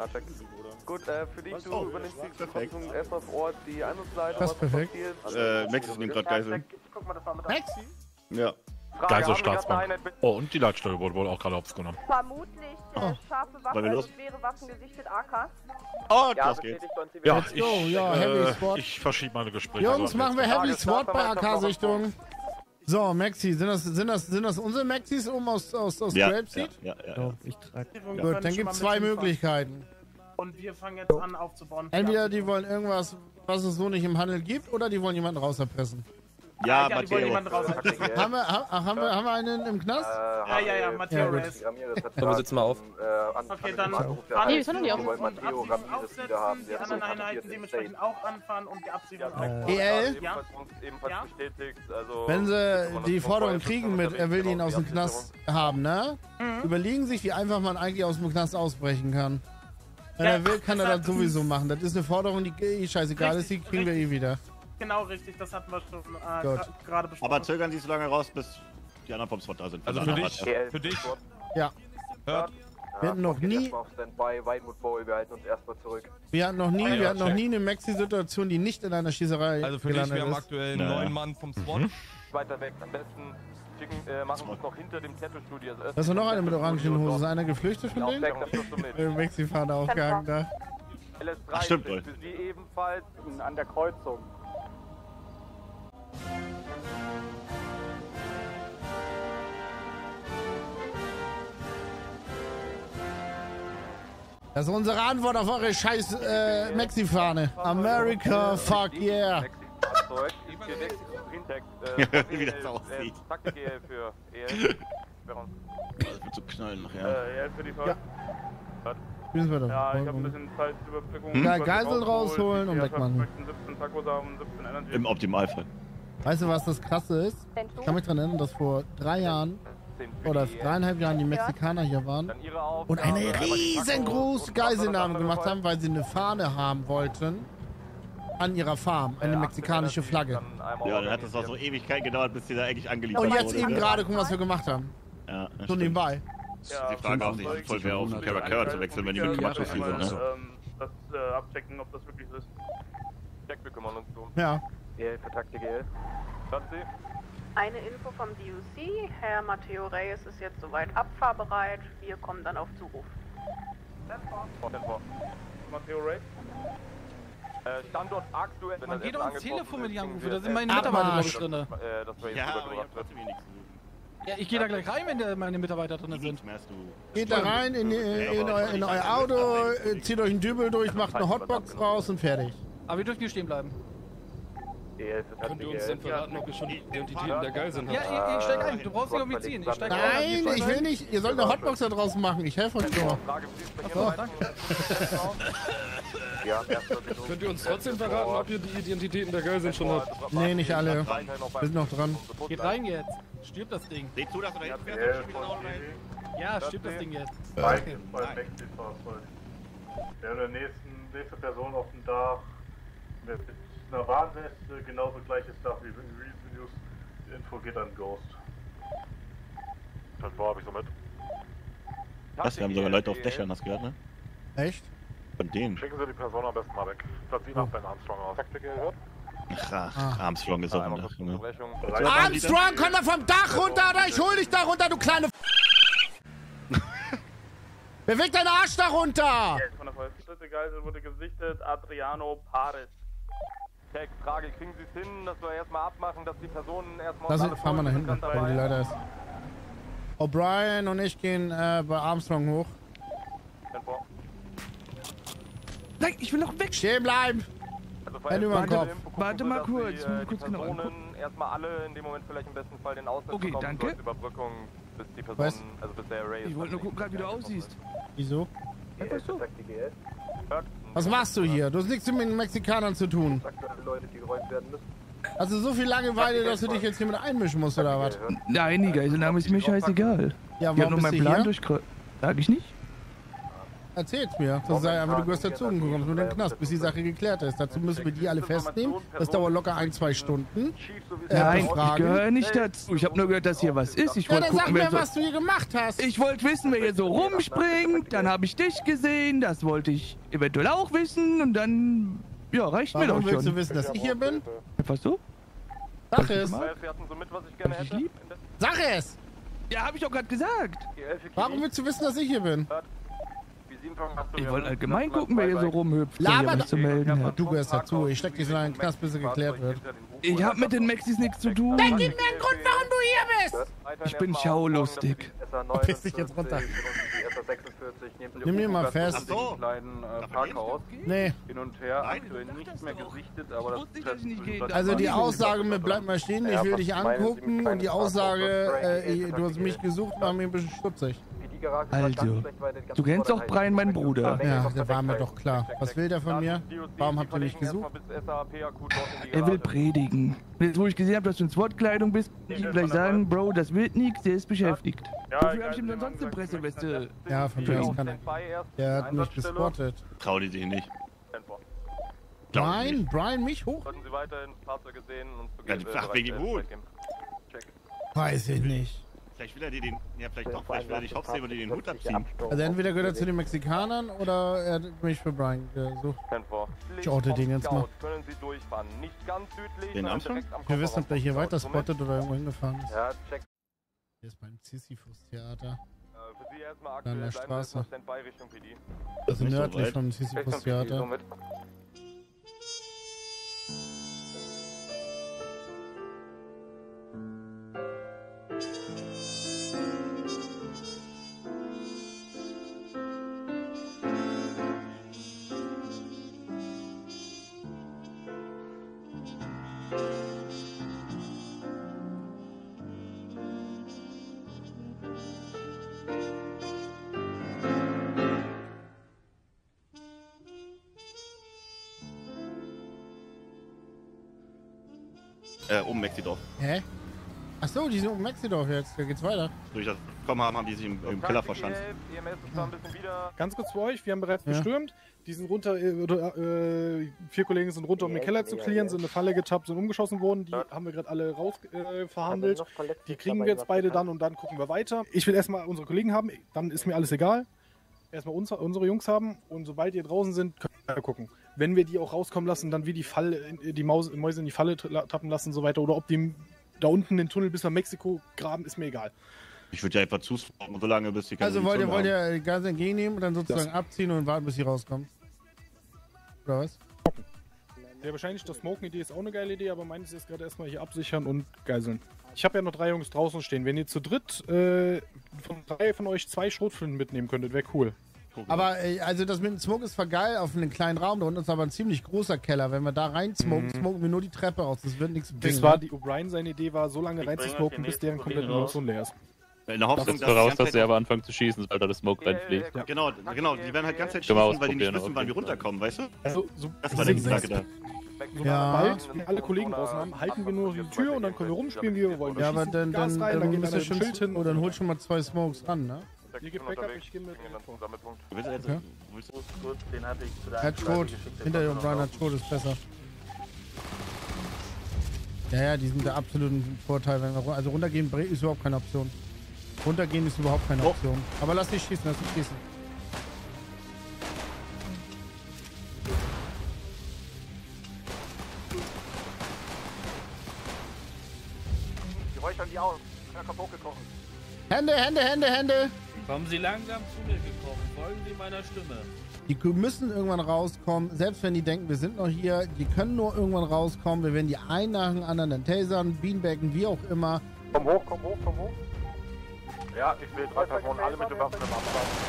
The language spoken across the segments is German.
Gut, für dich, du übernimmst die Verfassung erstmal vor Ort die Einsatzleitung. Das ist perfekt. Maxi nimmt gerade Geisel. Maxi? Ja. Geiselstaatsmann. Oh, und die Leitstelle wurde wohl auch gerade aufgenommen. Vermutlich scharfe Waffen, also schwere Waffen gesichtet, AK. Oh, das geht. Ja, ich verschiebe meine Gespräche. Jungs, machen wir Heavy SWAT bei AK-Sichtung. So, Maxi, sind das unsere Maxis oben aus Grapeseed? Ja. Ich trage. Gut, dann gibt es zwei Möglichkeiten. Und wir fangen jetzt an aufzubauen. Entweder die wollen irgendwas, was es so nicht im Handel gibt, oder die wollen jemanden rauserpressen. Ja, die wollen jemanden rauserpressen. haben wir einen im Knast? Ja, Matteo Reyes. So, wir sitzen mal auf. Okay, dann fahren Nee, wir sind noch nicht auf. aufsetzen, die anderen Einheiten dementsprechend auch anfahren und die Absicherung auch. EL? Ja? Wenn sie die Forderung kriegen mit, er will ihn aus dem Knast haben, ne? Überlegen sich, wie einfach man eigentlich aus dem Knast ausbrechen kann. Wenn er will, kann er das sowieso machen. Das ist eine Forderung, die eh scheißegal ist, die kriegen wir eh wieder. Genau, richtig, das hatten wir schon gerade besprochen. Aber zögern Sie so lange raus, bis die anderen vom SWAT da sind. Also für dich? Ja. Hört. Wir hatten noch nie eine Maxi-Situation, die nicht in einer Schießerei also für dich, gelandet wir haben ist. aktuell 9 Mann vom SWAT. Weiter weg, am besten machen wir es noch hinter dem Tattoo-Studio. Da ist noch einer mit orangen Hosen. Ist einer geflüchtet von denen? Maxi-Fahrer aufgehangen da. Ach, stimmt wohl. Für Sie ebenfalls an der Kreuzung. Das ist unsere Antwort auf eure scheiß Maxi-Fahne. America, fuck yeah. Wie das aussieht. Taktik-EL für EL. Das wird so knallen nachher. EL für die Fahrt. Spielen wir doch. Ja, ich habe ein bisschen Zeitüberbrückung. Ja, Geisel rausholen und wegmachen. Im Optimalfall. Weißt du, was das Krasse ist? Ich kann mich daran erinnern, dass vor 3 Jahren oder 3,5 Jahren die Mexikaner hier waren und eine riesengroße Geiselnahme gemacht haben, weil sie eine Fahne haben wollten an ihrer Farm, eine mexikanische Flagge. Ja, dann hat das auch so Ewigkeit gedauert, bis die da eigentlich angeliefert Und wurde. jetzt eben gerade, gucken, was wir gemacht haben. Ja, so nebenbei. Die Frage auch nicht, voll wer auf Carrera zu wechseln, wenn die mit Kommandos hier sind, ne? Das abchecken, ob das wirklich so ist. Check, wir kümmern uns drum. Ja. EL für Taktik EL. Hört Sie? Eine Info vom DUC. Herr Matteo Reyes ist jetzt soweit abfahrbereit. Wir kommen dann auf Zuruf. Matteo Reyes. Standort aktuell. Man geht doch ans Telefon mit die Anrufe, da sind meine Mitarbeiter, glaube ich, drin. Ja, aber ich hab trotzdem hier nichts zu tun. Ja, ich gehe da gleich rein, wenn meine Mitarbeiter drin sind. Geht da rein in euer Auto, zieht euch einen Dübel durch, macht eine Hotbox raus und fertig. Aber wir dürfen hier stehen bleiben. Könnt ihr uns dann verraten, ob ihr schon die Identitäten der Geiseln habt? Ja, ich steig ein. Du brauchst nicht auf mich ziehen. Ich steig Nein, ich will nicht. Ihr sollt eine Hotbox da draus machen. Ich helfe euch nur. So, danke. Könnt ihr uns trotzdem verraten, ob ihr die Identitäten der Geiseln schon habt? Nee, nicht alle. Wir sind noch dran. Geht rein jetzt. Stirbt das Ding. Seht zu, dass du da jetzt fährst. Ja, stirbt das Ding jetzt. Okay. Wir haben nächste Person auf dem Dach mit einer Warnweste, genauso gleiches Dach wie News. Die Info geht an Ghost. Das habe ich so mit. Was? Wir haben sogar Leute auf Dächern, hast du gehört, ne? Echt? Von denen. Schicken Sie die Person am besten mal weg. Platzieren nach Ben Armstrong aus. Taktik gehört? Ach, Armstrong ist auf dem Dach, ne? Armstrong, komm da vom Dach runter oder ich hol dich da runter, du kleine Beweg deinen Arsch da runter! Von der dritte Geisel wurde gesichtet, Adriano Paris. Tech, Frage, kriegen Sie es hin, dass wir erstmal abmachen, dass die Personen erstmal... Fahren wir nach hinten, wo die Leiter ist. O'Brien und ich gehen bei Armstrong hoch. Nein, ich will noch weg! Stehen bleiben! Hände über den Kopf. Warte mal kurz, genau erstmal alle in dem Moment vielleicht im besten Fall den Ausdruck okay, danke. Überbrückung, bis die Person, also bis der Array ist. Ich wollte nur gucken, wie du aussiehst. Wieso? Einfach so. Was machst du hier? Du hast nichts mit den Mexikanern zu tun. Also so viel Langeweile, dass du dich jetzt hier mit einmischen musst, oder was? Nein, die Geiselnahme ist mir scheißegal. Ja, ich hab nur meinen Plan durchkreuzt. Sag ich nicht? Erzähl's mir. Das sei einfach, du gehörst dazu und du kommst mit in den Knast, bis die Sache geklärt ist. Dazu müssen wir die alle festnehmen. Das dauert locker 1-2 Stunden. Nein, ich gehöre nicht dazu. Ich habe nur gehört, dass hier was ist. Ich wollte dann sag gucken, mir, was du hier gemacht hast. Ich wollte wissen, wer hier so rumspringt. Dann habe ich dich gesehen. Das wollte ich eventuell auch wissen. Und dann, ja, reicht mir doch schon. Warum willst du wissen, dass ich hier bin? Was du? Sag es. Sag es! Ja, habe ich doch gerade gesagt. Warum willst du wissen, dass ich hier bin? Ich wollte allgemein gucken, wer hier so rumhüpft. Laber zu melden hat. Du gehörst dazu. Ich steck dich in einen Knast, bis er geklärt wird. Ich hab mit den Maxis nichts zu tun. Dann gib mir einen Grund, warum du hier bist! Ich bin schaulustig. Piss dich jetzt runter. Nimm mir mal fest. Ach so. Nee. Hin und her, aktuell nicht mehr gesichtet, aber das Also die Aussage mit bleib mal stehen, ich will dich angucken und die Aussage, du hast mich gesucht, war mir ein bisschen stutzig. Also, du kennst doch Brian, mein Bruder. Ja, der war mir doch klar. Was will der von mir? Warum habt ihr mich gesucht? Er will predigen. Jetzt, wo ich gesehen habe, dass du in SWAT-Kleidung bist, kann ich ihm gleich sagen, Bro, das wird nichts, der ist beschäftigt. Wofür habe ich ihm denn sonst eine Presseweste? Ja, von mir aus kann er. Der hat mich gespottet. Trau die sich nicht. Brian mich hoch? Ach, wegen Wut. Weiß ich nicht. Vielleicht will er dir den, ja vielleicht doch, vielleicht will er dich hops nehmen und dir den Hut abziehen. Also entweder gehört er zu den Mexikanern oder er hat mich für Brian gesucht. Ich orte den jetzt mal. Den Armstrong? Wir wissen, ob der hier weiter spottet oder irgendwo hingefahren ist. Ja, check. Hier ist beim Sisyphus-Theater. An der Straße. Also Nicht so nördlich weit. vom Sisyphus-Theater. Oben Mexidorf. Hä? Achso, die sind um Mexidorf jetzt. Da geht's weiter. Durch das Kommen haben die sich im Keller verschanzt. Ganz kurz für euch, wir haben bereits gestürmt. Die sind runter, 4 Kollegen sind runter, um den Keller zu clearen, sind in eine Falle getappt, sind umgeschossen worden. Die haben wir gerade alle raus verhandelt. Die kriegen wir jetzt beide dann und dann gucken wir weiter. Ich will erstmal unsere Kollegen haben, dann ist mir alles egal. Erstmal unsere Jungs haben und sobald die draußen sind, können wir gucken. Wenn wir die auch rauskommen lassen, dann wie die Mäuse in die Falle tappen lassen und so weiter. Oder ob die da unten den Tunnel bis nach Mexiko graben, ist mir egal. Ich würde ja einfach zuschauen, so lange bis die Also wollt ihr Gas entgegennehmen und dann sozusagen abziehen und warten, bis sie rauskommen? Oder was? Ja, wahrscheinlich das Smoken-Idee ist auch eine geile Idee, aber meines ist gerade erstmal hier absichern und geiseln. Ich habe ja noch 3 Jungs draußen stehen. Wenn ihr zu dritt von 3 von euch 2 Schrotflinten mitnehmen könntet, wäre cool. Aber also das mit dem Smoke ist voll geil auf einen kleinen Raum. Da unten ist aber ein ziemlich großer Keller. Wenn wir da rein smoken, smoken wir nur die Treppe aus. Das wird nichts bringen. Das war die O'Brien, seine Idee war, so lange reinzusmoken, bis deren komplette Munition leer ist. In der Hoffnung, voraus, dass sie aber anfangen zu schießen, sobald da das Smoke reinfliegt. Ja. Genau, die werden halt ganz Zeit Können wir schießen, weil die nicht ausprobieren, wissen, wann wir runterkommen, weißt du? Also, so Das war der Gedanke da. Sobald wir alle Kollegen draußen haben, halten wir nur die Tür und dann können wir rumspielen, wie wir wollen. Ja, aber dann müsst ihr schon hin. dann holt schon mal 2 Smokes ran, ne? Ihr gebt Backup, ich gehe mit. Hat Schrot. Hinter dir und Brian hat Schrot, ist besser. Ja, die sind der absoluten Vorteil. Wenn wir also runtergehen ist überhaupt keine Option. Runtergehen ist überhaupt keine Option. Aber lass dich schießen, lass dich schießen. Die räuchern die aus. Kaputt gekocht. Hände! Kommen Sie langsam zu mir gekrochen. Folgen Sie meiner Stimme. Die müssen irgendwann rauskommen, selbst wenn die denken, wir sind noch hier. Die können nur irgendwann rauskommen. Wir werden die einen nach dem anderen dann tasern, beanbaggen, wie auch immer. Komm hoch. Ja, ich will 3 Personen, alle mit den Waffen im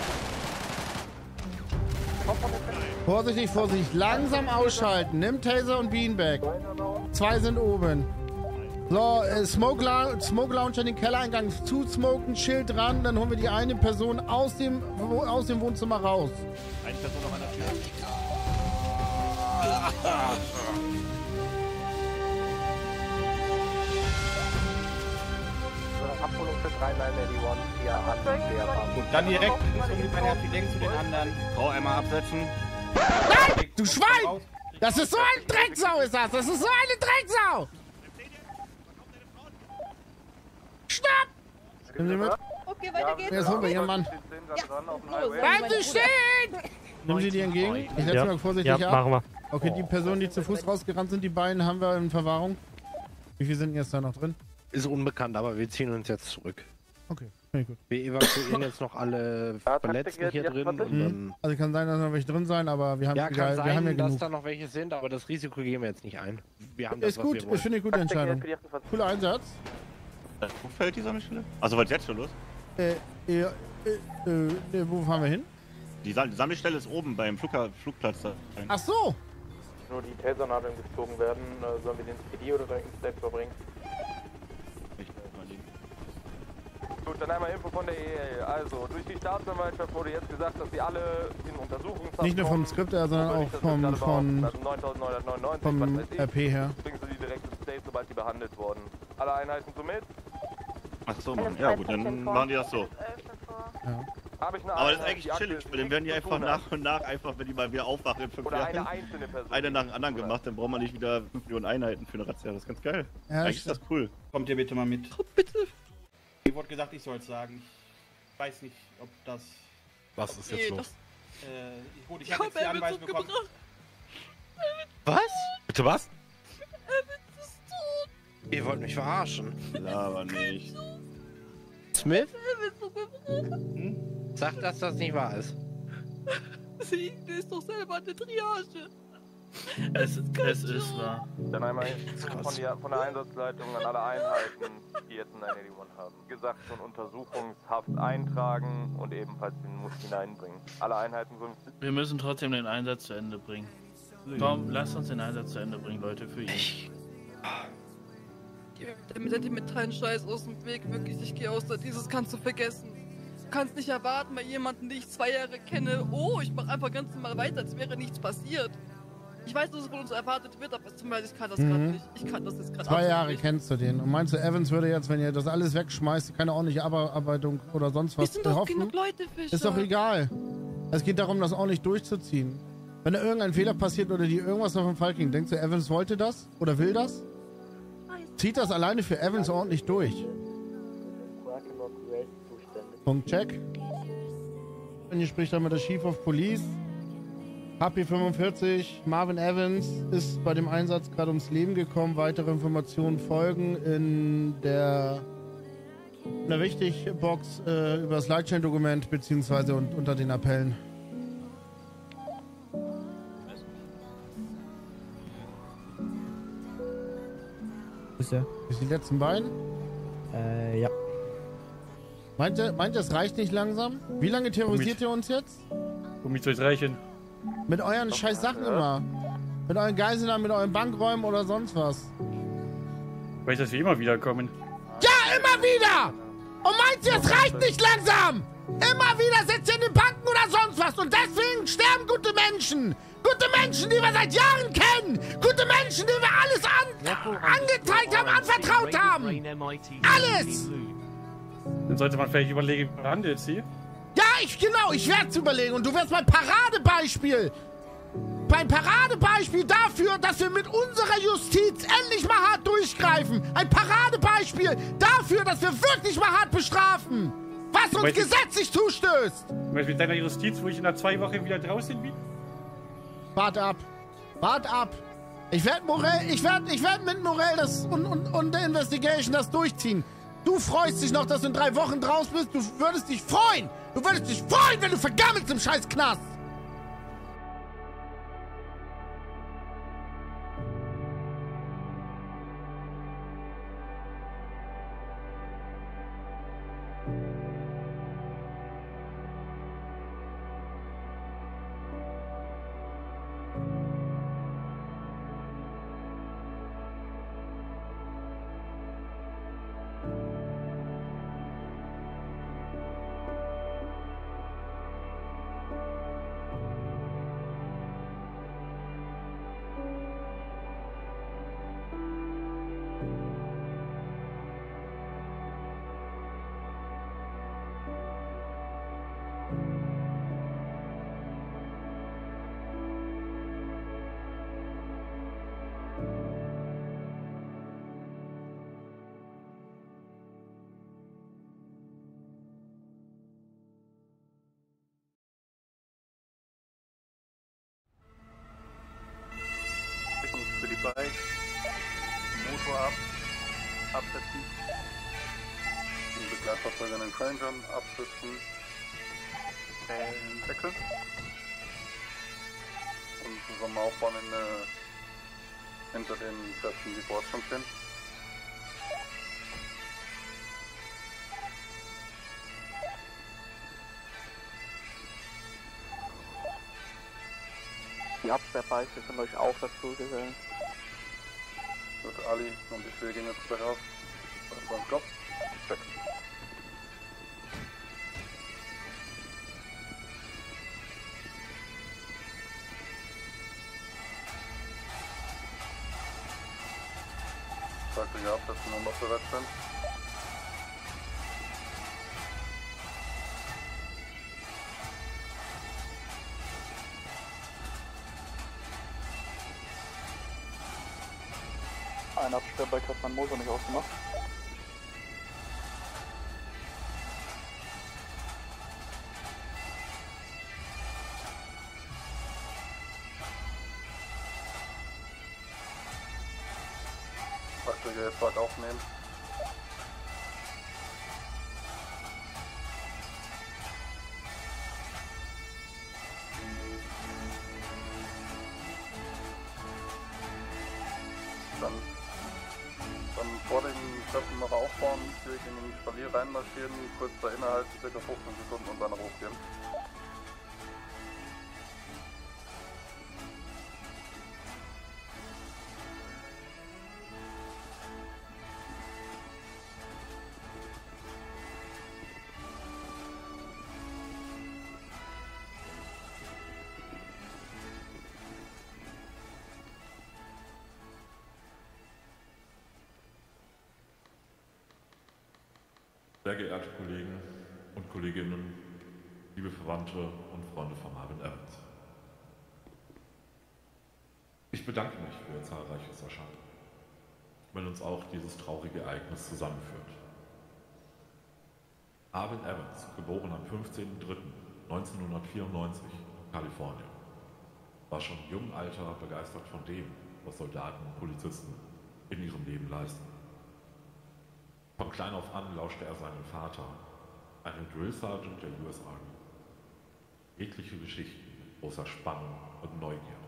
Abstand. Vorsichtig, langsam ausschalten. Nimm Taser und Beanbag. 2 sind oben. So, Smoke Launcher in den Kellereingang zu smoken, Schild dran, dann holen wir die eine Person aus dem Wohnzimmer raus. Eine Person noch an der Tür. Abholung für Gut, dann direkt links um die Beine ab, die zu den anderen. Frau einmal absetzen. Nein, du Schwein! Das ist so eine Drecksau, ist das! Das ist so eine Drecksau! Stopp! Nimm sie mit. Okay, weiter geht's. Jetzt holen wir ihren Mann. Bleiben Sie stehen! Nimm sie dir entgegen. Ich setze mal vorsichtig ab. Machen wir. Okay, die Personen, die zu Fuß rausgerannt sind, die beiden haben wir in Verwahrung. Wie viele sind jetzt da noch drin? Ist unbekannt, aber wir ziehen uns jetzt zurück. Okay, finde ich gut. Wir evakuieren jetzt noch alle Verletzten hier drin. Und dann Also kann sein, dass noch welche drin sein, aber wir haben ja, egal, kann wir haben ja sein, dass genug. da noch welche sind, aber das Risiko gehen wir jetzt nicht ein. Wir haben das, Ist gut, ich finde eine gute Entscheidung. Cooler Einsatz. Wo fällt die Sammelstelle? Also was jetzt schon los? Wo fahren wir hin? Die Sammelstelle ist oben beim Flugplatz da. Ach so! Nur die Tasernadeln gezogen werden, sollen wir den ins PD oder direkt ins State verbringen? Gut, dann einmal Info von der EL. Also, durch die Staatsanwaltschaft wurde jetzt gesagt, dass sie alle in Untersuchungshaft Nicht nur vom Skript her, sondern auch vom RP her. Bringen sie die direkt ins State, sobald die behandelt wurden. Alle Einheiten so mit? Ach so, Mann. Ja gut, dann machen die das so. Ja. Aber das ist eigentlich chillig, dann werden die einfach nach und nach, einfach wenn die mal wieder aufwachen in 5 Jahren, eine nach dem anderen gemacht, dann braucht man nicht wieder 5 Millionen Einheiten für eine Razzia, das ist ganz geil. Ja, eigentlich ist das cool. Kommt ihr bitte mal mit. Bitte. Mir wurde gesagt, ich soll es sagen. Ich weiß nicht, ob das... Was ist jetzt los? Ich habe jetzt die Anweisung bekommen. Was? Bitte was? Ist tot. Ihr wollt mich verarschen. Aber nicht. Smith? Hm? Sag, dass das nicht wahr ist. Sie ist doch selber eine Triage. Es ist wahr. Dann einmal von der Einsatzleitung an alle Einheiten, die jetzt einen 981 haben. Wie gesagt, schon Untersuchungshaft eintragen und ebenfalls den Muss hineinbringen. Alle Einheiten sind... Wir müssen trotzdem den Einsatz zu Ende bringen. Komm, lasst uns den Einsatz zu Ende bringen, Leute, für ihn. Der sentimentalen Scheiß aus dem Weg, wirklich, ich gehe aus da, dieses kannst du vergessen. Du kannst nicht erwarten bei jemandem, den ich 2 Jahre kenne, oh, ich mach einfach ganz normal weiter, als wäre nichts passiert. Ich weiß, dass es von uns erwartet wird, aber zum Beispiel, ich kann das gerade nicht. Ich kann das jetzt gerade 2 Jahre nicht. kennst du den. Und meinst du, Evans würde jetzt, wenn ihr das alles wegschmeißt, keine ordentliche Abarbeitung oder sonst was sind doch hoffen? genug Leute, Fischer. Ist doch egal. Es geht darum, das ordentlich durchzuziehen. Wenn da irgendein Fehler passiert oder die irgendwas noch im Fall ging, denkst du, Evans wollte das oder will das? Zieht das alleine für Evans ordentlich durch. Punkt, check. Und hier spricht dann mit der Chief of Police. HP45, Marvin Evans ist bei dem Einsatz gerade ums Leben gekommen. Weitere Informationen folgen in der Wichtig-Box über das Lightchain-Dokument beziehungsweise unter den Appellen. Ist er? Ist die letzten beiden? Ja. Meint ihr, es reicht nicht langsam? Wie lange terrorisiert ihr uns jetzt? Um mich zu reichen. Mit euren scheiß Sachen immer. Mit euren Geiseln, mit euren Bankräumen oder sonst was. Weiß, dass wir immer wieder kommen. Ja, immer wieder! Und meint ihr, es reicht nicht langsam? Immer wieder sitzt ihr in den Banken oder sonst was. Und deswegen sterben gute Menschen. Gute Menschen, die wir seit Jahren kennen. Gute Menschen, die wir alles angezeigt haben, anvertraut haben. Alles! Dann sollte man vielleicht überlegen, wie man handelt, sie? Ja, ich werde es überlegen. Und du wirst mein Paradebeispiel. Mein Paradebeispiel dafür, dass wir mit unserer Justiz endlich mal hart durchgreifen. Ein Paradebeispiel dafür, dass wir wirklich mal hart bestrafen. Was uns gesetzlich zustößt. Mit deiner Justiz, wo ich in der 2 Wochen wieder draußen bin? Wart ab. Wart ab. Ich werde mit Morell das und der Investigation das durchziehen. Du freust dich noch, dass du in 3 Wochen draus bist. Du würdest dich freuen. Du würdest dich freuen, wenn du vergammelst im scheiß Knast. Bike. Motor absetzen. Die Begleitfahrzeuge in den Crane absetzen. Wechseln. Und zusammen aufbauen hinter den Kräften, die vor Ort schon stehen. Die Absperrbeiche sind euch auch dazu gesellen. Gut, Ali und ich, wir gehen jetzt gleich auf. Beim Kopf. Check. Fahrzeuge absetzen und noch bereit sind. Ein Absperrbike hat mein Motor nicht ausgemacht. Fahrzeuge jetzt bald aufnehmen. Dann vor den Treffen noch aufbauen, direkt in den Spalier reinmarschieren, kurz da innehalten, ca. 15 Sekunden und dann hochgehen. Sehr geehrte Kollegen und Kolleginnen, liebe Verwandte und Freunde von Marvin Evans. Ich bedanke mich für Ihr zahlreiches Erscheinen, wenn uns auch dieses traurige Ereignis zusammenführt. Marvin Evans, geboren am 15.03.1994 in Kalifornien, war schon im jungen Alter begeistert von dem, was Soldaten und Polizisten in ihrem Leben leisten. Von klein auf an lauschte er seinem Vater, einem Drill Sergeant der US Army. Etliche Geschichten mit großer Spannung und Neugierde.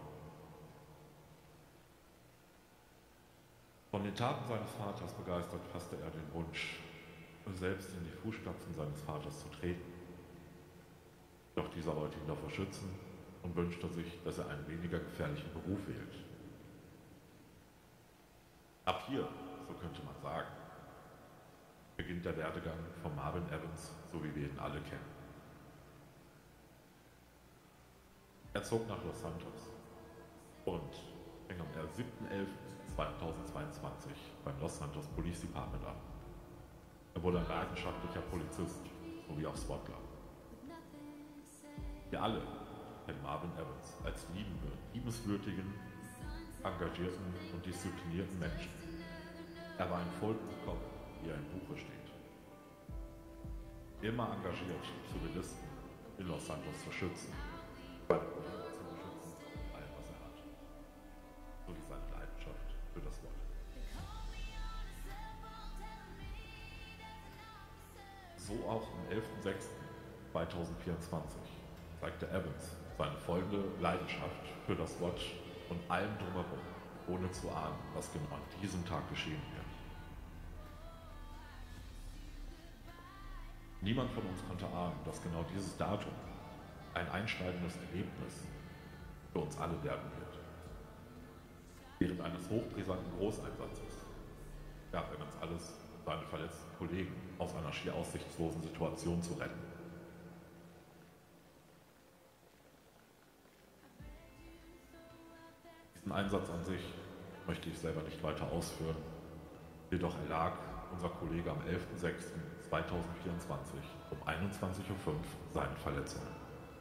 Von den Taten seines Vaters begeistert fasste er den Wunsch, selbst in die Fußstapfen seines Vaters zu treten. Doch dieser wollte ihn davor schützen und wünschte sich, dass er einen weniger gefährlichen Beruf wählt. Ab hier, so könnte man sagen, beginnt der Werdegang von Marvin Evans, so wie wir ihn alle kennen. Er zog nach Los Santos und fing am 7.11.2022 beim Los Santos Police Department an. Er wurde ein leidenschaftlicher Polizist sowie auch SWATler. Wir alle kennen Marvin Evans als liebenswürdigen, engagierten und disziplinierten Menschen. Er war ein Vollblutkopf, wie er im Buche steht. Immer engagiert, Zivilisten in Los Santos zu schützen, zu beschützen und allem, was er hat. Sowie seine Leidenschaft für das Wort. So auch am 11.06.2024 zeigte Evans seine folgende Leidenschaft für das Wort und allem drumherum, ohne zu ahnen, was genau an diesem Tag geschehen wird. Niemand von uns konnte ahnen, dass genau dieses Datum ein einschneidendes Erlebnis für uns alle werden wird. Während eines hochbrisanten Großeinsatzes gab Evans alles, um seine verletzten Kollegen aus einer schier aussichtslosen Situation zu retten. Diesen Einsatz an sich möchte ich selber nicht weiter ausführen, jedoch erlag unser Kollege am 11.06.2024 um 21.05 Uhr seinen Verletzungen.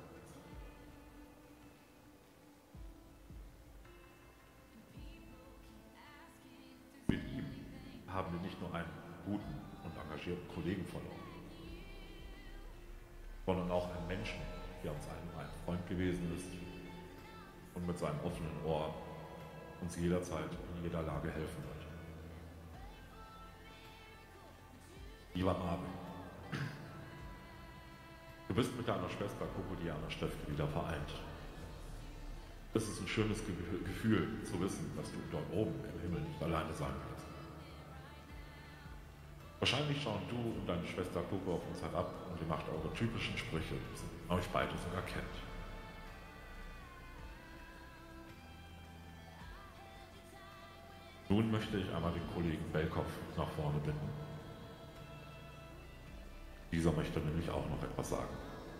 Mit ihm haben wir nicht nur einen guten und engagierten Kollegen verloren, sondern auch einen Menschen, der uns allen ein Freund gewesen ist und mit seinem offenen Ohr uns jederzeit in jeder Lage helfen wird. Lieber Marvin, du bist mit deiner Schwester Kokodiana Stefke wieder vereint. Es ist ein schönes Gefühl zu wissen, dass du dort oben im Himmel nicht alleine sein wirst. Wahrscheinlich schauen du und deine Schwester Coco auf uns herab und ihr macht eure typischen Sprüche, die euch beide sogar kennt. Nun möchte ich einmal den Kollegen Belkov nach vorne bitten. Dieser möchte nämlich auch noch etwas sagen.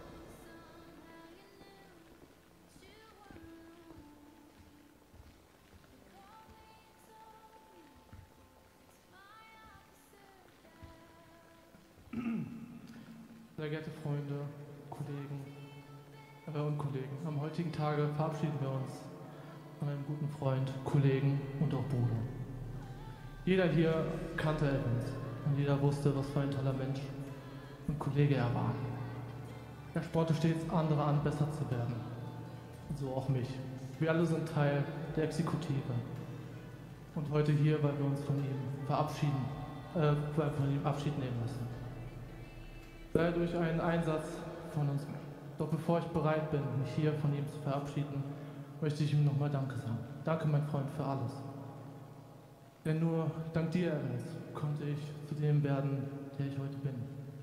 Sehr geehrte Freunde, Kollegen und Kollegen, am heutigen Tage verabschieden wir uns von einem guten Freund, Kollegen und auch Bruder. Jeder hier kannte Evans und jeder wusste, was für ein toller Mensch und Kollege er war. Er spornte stets andere an, besser zu werden. Und so auch mich. Wir alle sind Teil der Exekutive. Und heute hier, weil wir uns von ihm Abschied nehmen müssen. Sei durch einen Einsatz von uns. Doch bevor ich bereit bin, mich hier von ihm zu verabschieden, möchte ich ihm nochmal Danke sagen. Danke, mein Freund, für alles. Denn nur dank dir, Evans, konnte ich zu dem werden, der ich heute bin.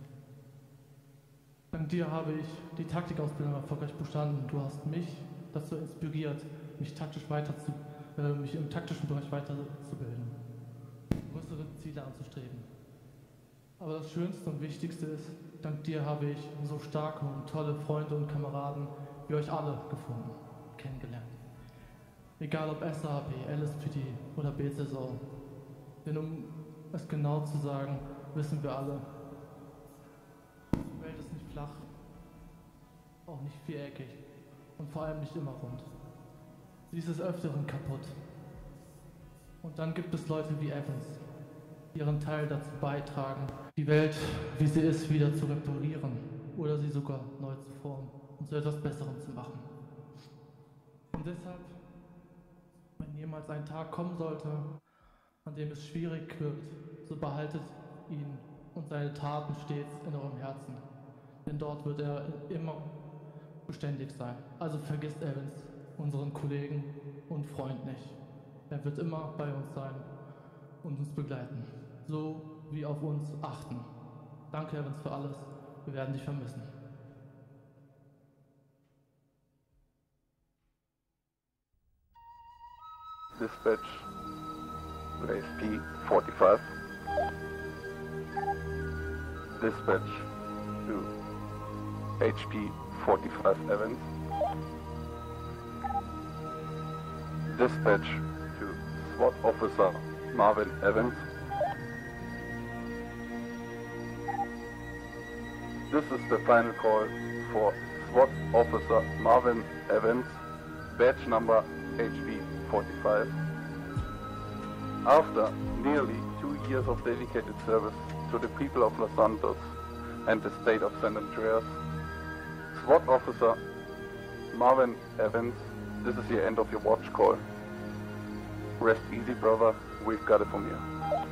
Dank dir habe ich die Taktikausbildung erfolgreich bestanden. Du hast mich dazu inspiriert, mich im taktischen Bereich weiterzubilden, größere Ziele anzustreben. Aber das Schönste und Wichtigste ist, dank dir habe ich so starke und tolle Freunde und Kameraden wie euch alle gefunden, kennengelernt. Egal ob SAP, LSPD oder BCSO. Denn um es genau zu sagen, wissen wir alle, die Welt ist nicht flach, auch nicht viereckig und vor allem nicht immer rund. Sie ist des Öfteren kaputt. Und dann gibt es Leute wie Evans, die ihren Teil dazu beitragen, die Welt, wie sie ist, wieder zu reparieren oder sie sogar neu zu formen und zu etwas Besserem zu machen. Und deshalb, wenn jemals ein Tag kommen sollte, an dem es schwierig wird, so behaltet ihn und seine Taten stets in eurem Herzen. Denn dort wird er immer beständig sein. Also vergisst Evans, unseren Kollegen und Freund nicht. Er wird immer bei uns sein und uns begleiten. So wie auf uns achten. Danke, Evans, für alles. Wir werden dich vermissen. Dispatch, ASP 45. Dispatch to HP 45 Evans. Dispatch to SWAT Officer Marvin Evans. This is the final call for SWAT Officer Marvin Evans, badge number HP 45. After nearly 2 years of dedicated service to the people of Los Santos and the state of San Andreas, SWAT Officer Marvin Evans, this is the end of your watch call. Rest easy, brother. We've got it from you.